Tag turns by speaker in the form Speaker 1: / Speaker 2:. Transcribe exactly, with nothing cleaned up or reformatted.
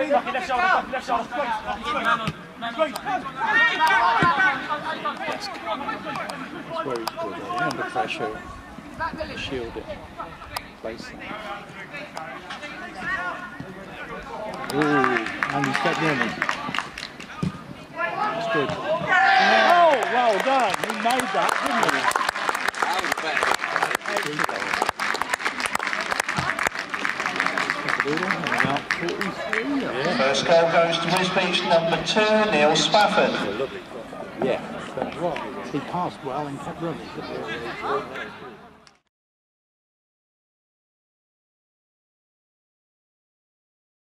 Speaker 1: Left shoulder, left shoulder.
Speaker 2: That's where he's good. Under pressure, shield it, place it. Ooh, and he stepped running. That's good. Oh, well done. He made that, didn't he?
Speaker 3: That was better.
Speaker 4: First goal goes to Wisbech, number two, Neal Spafford.
Speaker 2: Yeah, but what? He passed well and kept running.